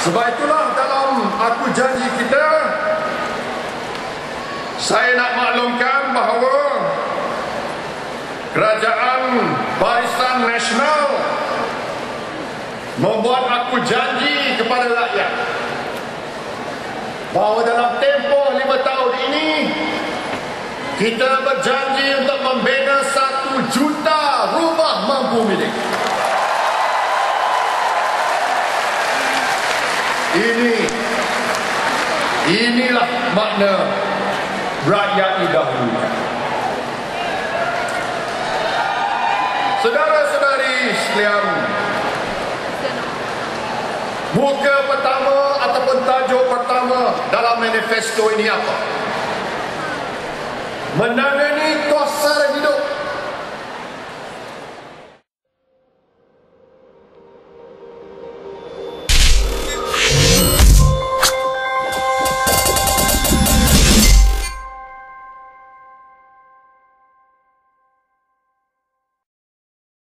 Sebab itulah dalam Aku Janji kita, saya nak maklumkan bahawa Kerajaan Barisan Nasional membuat aku janji kepada rakyat bahawa dalam tempoh 5 tahun ini kita berjanji untuk membina 1 juta rumah mampu milik. Inilah makna rakyat didahulukan. Saudara-saudari sekalian, muka pertama ataupun tajuk pertama dalam manifesto ini apa? Menangani kos sara hidup